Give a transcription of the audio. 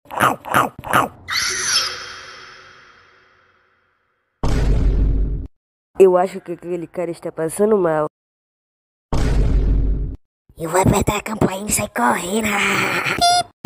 Eu acho que aquele cara está passando mal. Eu vou apertar a campainha e sair correndo.